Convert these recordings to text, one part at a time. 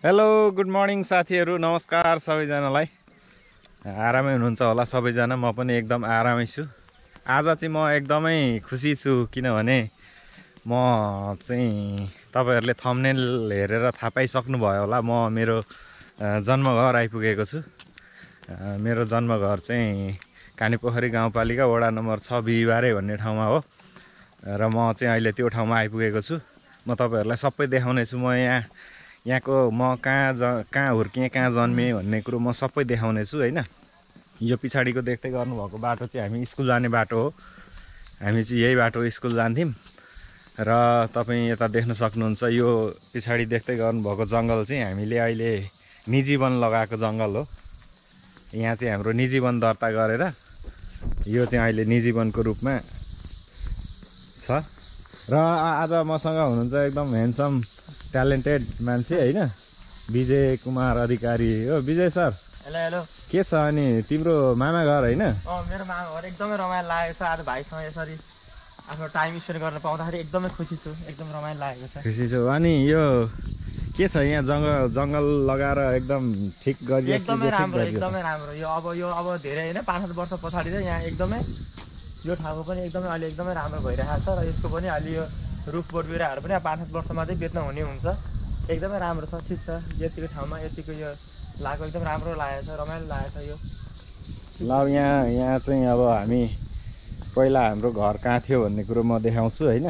Hello good morning साथीहरू, नमस्कार सबैजनालाई। आरामै हुनुहुन्छ होला सबैजना, म पनि एकदम आरामै छु। आज चाहिँ म एकदमै खुसी छु किनभने म चाहिँ तपाईहरूले थम्बनेल हेरेर थाहा पाइसक्नुभयो होला, म मेरो जन्मघर आइपुगेको छु। मेरो जन्मघर चाहिँ कानेपोखरी गाउँपालिका वडा नम्बर 6 बिहिबारे भन्ने ठाउँमा हो र म चाहिँ अहिले त्यो ठाउँमा आइपुगेको छु। म तपाईँहरूलाई सबै देखाउने छु। म यहाँको म कहाँ हुर्किएँ, कहाँ जन्मेँ भन्ने कुरो म सबै देखाउने छु हैन। यो पछाडिको देख्दै गर्नुभएको बाटो चाहिँ हामी स्कुल जाने बाटो हो। हामी चाहिँ यही बाटो स्कुल जान्थ्यौँ र तपाईँ यता देख्न सक्नुहुन्छ यो पछाडि देख्दै गर्नुभएको जङ्गल चाहिँ हामीले अहिले निजी वन लगाएको जङ्गल हो। यहाँ चाहिँ हाम्रो निजी वन दर्ता गरेर यो चाहिँ अहिले निजी वनको रूपमा छ। र आज मसँग हुनुहुन्छ एकदम ह्यान्डसम ट्यालेन्टेड मान्छे हैन, विजय कुमार अधिकारी हो। Vijay sir, hello hello. के छ अनि तिम्रो मामा घर हैन? मेरो मामा घर एकदमै रमाइलो लागेको छ। आज भाइसँग यसरी आफ्नो टाइम स्पेन्ड गर्न पाउँदाखेरि एकदमै खुसी छु, एकदम रमाइलो लागेको छ। खुसी छु। अनि यो के छ यहाँ जङ्गल लगाएर एकदम ठिक गरियो? एकदमै राम्रो, एकदमै राम्रो। यो अब धेरै हैन 5-7 वर्ष पछाडि चाहिँ यहाँ एकदमै यो ठाउँको पनि एकदमै अहिले एकदमै राम्रो भइरहेको छ र यसको पनि अलि यो रुख बोट बिरुवाहरू पनि 5-7 वर्षमा चाहिँ बेच्न हुने हुन्छ। एकदमै राम्रो छ, ठिक छ। यतिको ठाउँमा यतिको यो लागेको एकदम राम्रो लागेको छ, रमाइलो लागेको छ यो। ल यहाँ चाहिँ अब हामी पहिला हाम्रो घर कहाँ थियो भन्ने कुरो म देखाउँछु हैन।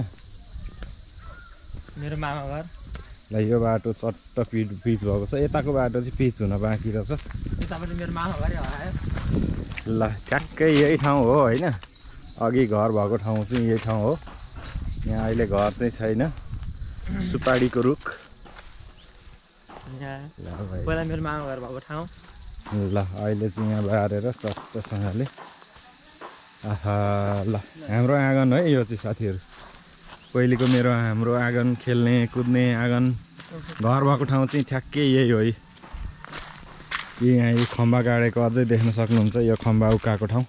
मेरो मामा घर। ल यो बाटो चट्ट पिच भएको छ, यताको बाटो चाहिँ पिच हुन बाँकी रहेछ। यतापट्टि मेरो मामा घरै हरायो। ल ठ्याक्कै यही ठाउँ हो हैन। अघि घर भएको ठाउँ चाहिँ यही ठाउँ हो। यहाँ अहिले घर चाहिँ छैन, सुपारीको रुख। पहिला मेरो मामा घर भएको ठाउँ। ल अहिले चाहिँ यहाँ बारेर चट्टसँगले आहा। ल हाम्रो आँगन है यो चाहिँ साथीहरू। पहिलेको हाम्रो आँगन, खेल्ने कुद्ने आँगन, घर भएको ठाउँ चाहिँ ठ्याक्कै यही हो। यहाँ यो खम्बा गाडेको अझै देख्न सक्नुहुन्छ, यो खम्बा उकाएको ठाउँ।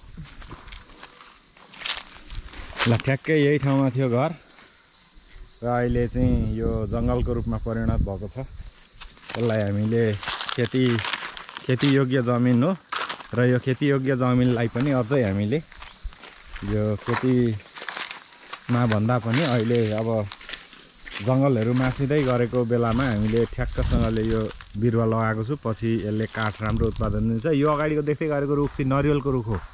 ल ठ्याक्कै यही ठाउँमा थियो घर र अहिले चाहिँ यो जङ्गलको रूपमा परिणत भएको छ। यसलाई हामीले खेतीयोग्य जमिन हो र यो खेतीयोग्य जमिनलाई पनि अझै हामीले यो खेतीमा भन्दा पनि अहिले अब जङ्गलहरू मासिँदै गरेको बेलामा हामीले ठ्याक्कसँगले यो बिरुवा लगाएको छु। पछि यसले काठ राम्रो उत्पादन दिन्छ। यो अगाडिको देख्दै गरेको रुख चाहिँ नरिवलको रुख हो।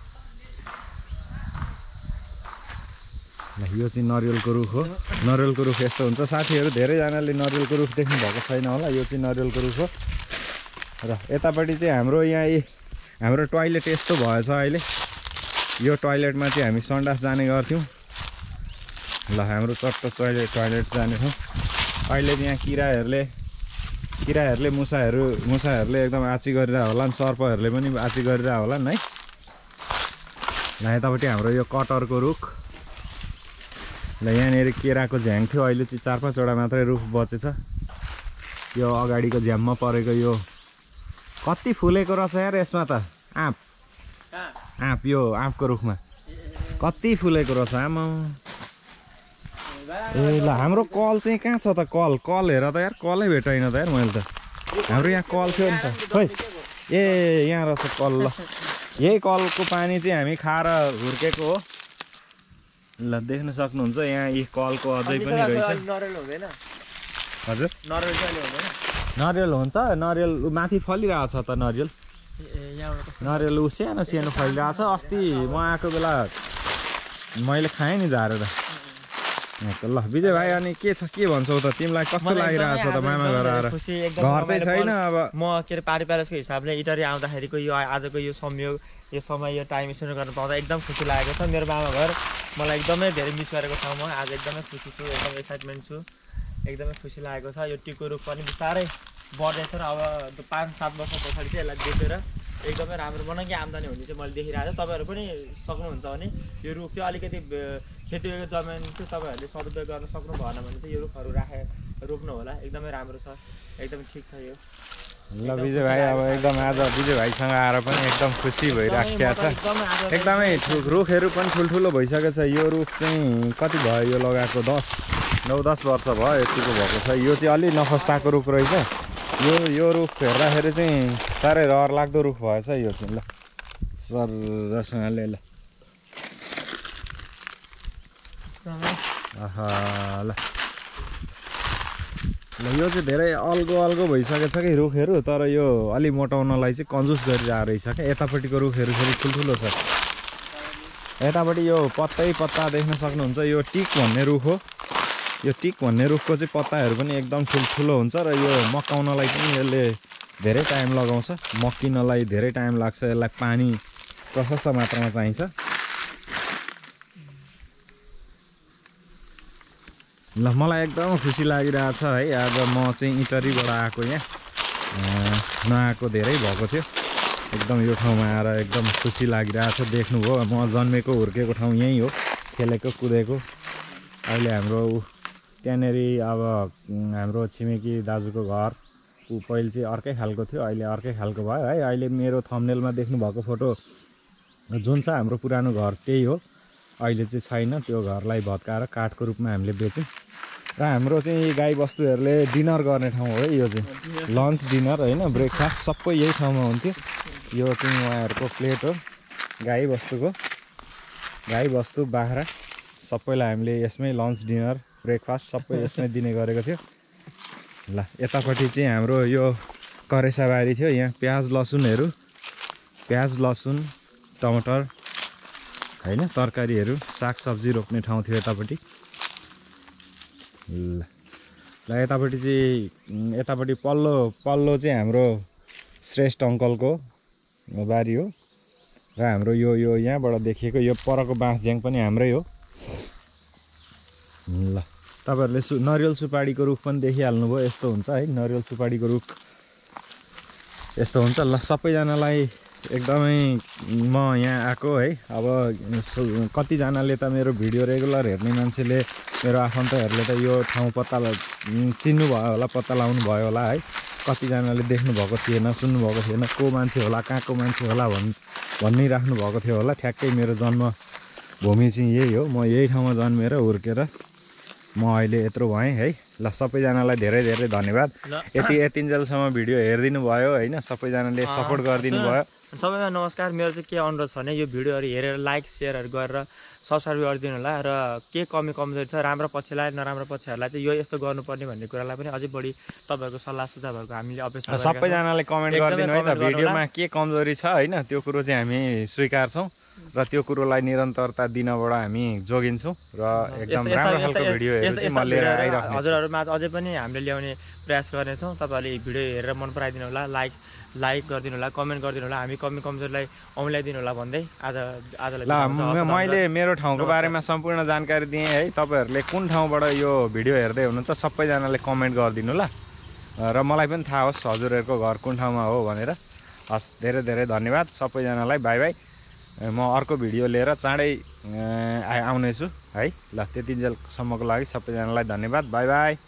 यो चाहिँ नरिवलको रुख हो। नरिवलको रुख यस्तो हुन्छ साथीहरू, धेरैजनाले नरिवलको रुख देख्नु भएको छैन होला। यो चाहिँ नरिवलको रुख हो र यतापट्टि चाहिँ हाम्रो टोयलेट यस्तो भएछ अहिले। यो टोयलेटमा चाहिँ हामी सन्डास जाने गर्थ्यौँ। ल हाम्रो चट्ट टोयलेट जाने ठाउँ। अहिले चाहिँ यहाँ किराहरूले मुसाहरूले एकदम आची गरिरहेको होला नि, सर्पहरूले पनि आची गरिरहेको होला नि है। ल यतापट्टि हाम्रो यो कटहरको रुख। ल यहाँनिर केराको झ्याङ थियो, अहिले चाहिँ 4-5 वटा मात्रै रुख बचेछ। यो अगाडिको झ्याममा परेको यो कति फुलेको रहेछ यार यसमा त। आँप यो आँपको रुखमा कति फुलेको रहेछ आमा। ए ल हाम्रो कल चाहिँ कहाँ छ त? कल हेर त यार, कलै भेटाइन त यार मैले त। हाम्रो यहाँ कल थियो नि त, खोइ। ए यहाँ रहेछ कल। ल यही कलको पानी चाहिँ हामी खाएर हुर्केको हो। ल देख्न सक्नुहुन्छ यहाँ यी कलको अझै पनि रहेछ। हजुर नरिवल हुन्छ, नरिवल माथि फलिरहेको छ त। नरिवल सानो सानो फलिरहेको छ। अस्ति म आएको बेला मैले खाएँ नि झारेर। ल विजय भाइ, अनि के भन्छौ त? तिमीलाई कस्तो लागिरहेको छ त मामा घर आएर? घर चाहिँ छैन अब। म के अरे पारिपारसको हिसाबले इटरी आउँदाखेरिको यो आजको यो संयोग, यो समय, यो टाइम स्पेन्ड गर्न पाउँदा एकदम खुसी लागेको छ। मेरो मामा घर मलाई एकदमै धेरै मिस गरेको ठाउँमा आज एकदमै खुसी छु, एकदम एक्साइटमेन्ट छु, एकदमै खुसी लागेको छ। यो टिकको रुख पनि बिस्तारै बढ्दैछ र अब 5-7 वर्ष पछाडि चाहिँ यसलाई बेचेर एकदमै राम्रो मनङ्गी आम्दानी हुने चाहिँ मैले देखिरहेको छु। तपाईँहरू पनि सक्नुहुन्छ भने यो रुख चाहिँ अलिकति खेतीयोग्य जमिन चाहिँ तपाईँहरूले सदुपयोग गर्न सक्नु भएन भने चाहिँ यो रुखहरू रोप्नु होला। एकदमै राम्रो छ, एकदमै ठिक छ यो। ल विजय भाइ, अब एकदम आज विजय भाइसँग आएर पनि एकदम खुसी भइराखेको छ। एकदमै रुखहरू पनि ठुल्ठुलो भइसकेको छ। यो रुख चाहिँ कति भयो यो लगाएको? 9-10 वर्ष भयो यतिको भएको छ। यो चाहिँ अलि नखस्ताको रुख रहेछ। यो रुख हेर्दाखेरि चाहिँ साह्रै रहर लाग्दो रुख भएछ यो चाहिँ ल सरसँगले ल आहा ल यो चाहिँ धेरै अल्गो भइसकेछ कि रुखहरू तर यो अलि मोटाउनलाई चाहिँ कन्जुस गरिरहेको रहेछ क्या यतापट्टिको रुखहरू फेरि ठुल्ठुलो छ यतापट्टि यो पत्ता देख्न सक्नुहुन्छ यो टिक भन्ने रुख हो यो टिक भन्ने रुखको चाहिँ पत्ताहरू पनि एकदम ठुल्ठुलो हुन्छ र यो मक्काउनलाई पनि यसले धेरै टाइम लगाउँछ मक्किनलाई धेरै टाइम लाग्छ यसलाई पानी प्रशस्त मात्रामा चाहिन्छ ल मलाई एकदम खुसी लागिरहेछ है आज म चाहिँ इटरीबाट आएको यहाँ नआएको धेरै भएको थियो एकदम यो ठाउँमा आएर एकदम खुसी लागिरहेछ देख्नुभयो म जन्मेको हुर्केको ठाउँ यहीँ हो खेलेको कुदेको अहिले हाम्रो त्यहाँनेरि अब हाम्रो छिमेकी दाजुको घर पहिले चाहिँ अर्कै खालको थियो अहिले अर्कै खालको भयो है अहिले मेरो थम्बनेलमा देख्नुभएको फोटो जुन छ हाम्रो पुरानो घर त्यही हो अहिले चाहिँ छैन त्यो घरलाई भत्काएर काठको रूपमा हामीले बेच्यौँ र हाम्रो चाहिँ गाई बस्तुहरूले डिनर गर्ने ठाउँ हो है यो चाहिँ लन्च डिनर होइन ब्रेकफास्ट सबै यही ठाउँमा हुन्थ्यो यो चाहिँ उहाँहरूको प्लेट हो गाई बस्तु बाख्रा सबैलाई हामीले यसमै लन्च डिनर ब्रेकफास्ट सबै यसमै दिने गरेको थियो ल यतापट्टि चाहिँ हाम्रो यो करेसाबारी थियो यहाँ प्याज लसुन टमाटर होइन तरकारीहरू सागसब्जी रोप्ने ठाउँ थियो यतापट्टि ल यतापट्टि पल्लो चाहिँ हाम्रो श्रेष्ठ अङ्कलको बारी हो र हाम्रो यो यहाँबाट देखिएको यो परको बाँसझ्याङ पनि हाम्रै हो ल तपाईहरुले नरिवल सुपारीको रुख पनि देखिहाल्नुभयो यस्तो हुन्छ है नरिवल सुपारीको रुख यस्तो हुन्छ ल सबैजनालाई एकदमै म यहाँ आएको है अब कतिजनाले त मेरो भिडियो रेगुलर हेर्ने मान्छेले मेरो आफन्तहरूले त यो ठाउँ पत्ता चिन्नु भयो होला पत्ता लाउनु भयो होला है कतिजनाले देख्नु भएको थिएन सुन्नु भएको थिएन को मान्छे होला कहाँको मान्छे होला भनिराख्नु भएको थियो होला ठ्याक्कै मेरो जन्मभूमि चाहिँ यही हो म यही ठाउँमा जन्मेर हुर्केर म अहिले यत्रो भएँ है ल सबैजनालाई धेरै धेरै धन्यवाद यतिन्जेलसम्म भिडियो हेरिदिनु भयो होइन सबैजनाले सपोर्ट गरिदिनु भयो सबैलाई नमस्कार मेरो चाहिँ के अनुरोध छ भने यो भिडियोहरू हेरेर लाइक सेयरहरू गरेर सब्सक्राइब गरिदिनु होला र के कमी कमजोरी छ राम्रो पक्षलाई नराम्रो पक्षहरूलाई चाहिँ यो यस्तो गर्नुपर्ने भन्ने कुरालाई पनि अझै बढी तपाईँहरूको सल्लाह सुझावहरूको हामीले अपेक्षा सबैजनाले कमेन्ट गरिदिनु है त भिडियोमा के कमजोरी छ होइन त्यो कुरो चाहिँ हामी स्वीकार्छौँ र त्यो कुरोलाई निरन्तरता दिनबाट हामी जोगिन्छौँ र एकदम राम्रो खालको भिडियोहरू चाहिँ म लिएर आइरहेको हजुरहरूमा अझै पनि हामीले ल्याउने प्रयास गर्नेछौँ तपाईँहरूले भिडियो हेरेर मन पराइदिनु होला लाइक गरिदिनु होला कमेन्ट गरिदिनु होला हामी कमजोरीलाई औँल्याइदिनु होला भन्दै आजलाई ल मैले मेरो ठाउँको बारेमा सम्पूर्ण जानकारी दिएँ है तपाईँहरूले कुन ठाउँबाट यो भिडियो हेर्दै हुनुहुन्छ सबैजनाले कमेन्ट गरिदिनु ल र मलाई पनि थाहा होस् हजुरहरूको घर कुन ठाउँमा हो भनेर हस् धेरै धेरै धन्यवाद सबैजनालाई बाई बाई म अर्को भिडियो लिएर चाँडै आउनेछु है ल त्यतिन्जेलसम्मको लागि सबैजनालाई धन्यवाद बाई बाई